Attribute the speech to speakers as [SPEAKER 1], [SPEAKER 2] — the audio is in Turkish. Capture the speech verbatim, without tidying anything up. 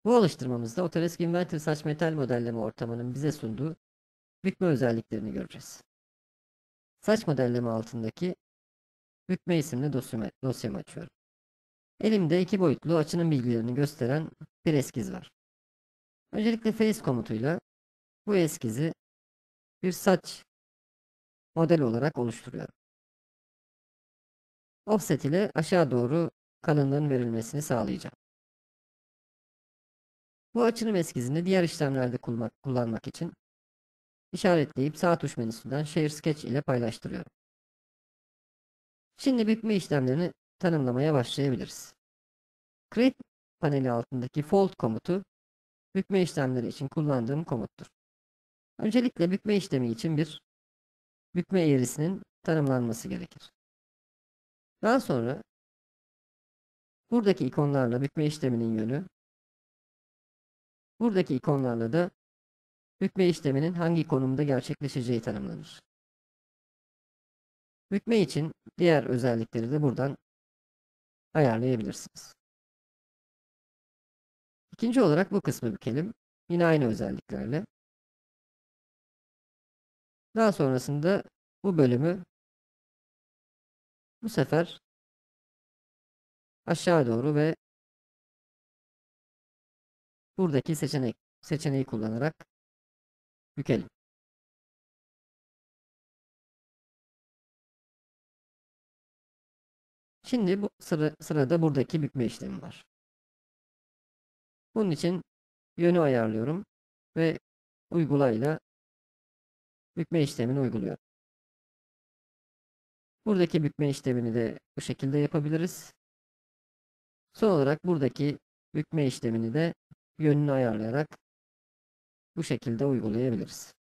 [SPEAKER 1] Bu alıştırmamızda Autodesk Inventor saç metal modelleme ortamının bize sunduğu bükme özelliklerini göreceğiz. Saç modelleme altındaki bükme isimli dosyamı, dosyamı açıyorum. Elimde iki boyutlu açının bilgilerini gösteren bir eskiz var. Öncelikle face komutuyla bu eskizi bir saç model olarak oluşturuyorum. Offset ile aşağı doğru kalınlığın verilmesini sağlayacağım. Bu açının eskizini diğer işlemlerde kullanmak, kullanmak için işaretleyip sağ tuş menüsünden Share Sketch ile paylaştırıyorum. Şimdi bükme işlemlerini tanımlamaya başlayabiliriz. Create paneli altındaki Fold komutu bükme işlemleri için kullandığım komuttur. Öncelikle bükme işlemi için bir bükme eğrisinin tanımlanması gerekir. Daha sonra buradaki ikonlarla bükme işleminin yönü, buradaki ikonlarla da bükme işleminin hangi konumda gerçekleşeceği tanımlanır. Bükme için diğer özellikleri de buradan ayarlayabilirsiniz. İkinci olarak bu kısmı bükelim. Yine aynı özelliklerle. Daha sonrasında bu bölümü bu sefer aşağı doğru ve buradaki seçenek seçeneği kullanarak bükelim. Şimdi bu sıra, sırada buradaki bükme işlemi var. Bunun için yönü ayarlıyorum ve uygulayla bükme işlemini uyguluyorum. Buradaki bükme işlemini de bu şekilde yapabiliriz. Son olarak buradaki bükme işlemini de yönünü ayarlayarak bu şekilde uygulayabiliriz.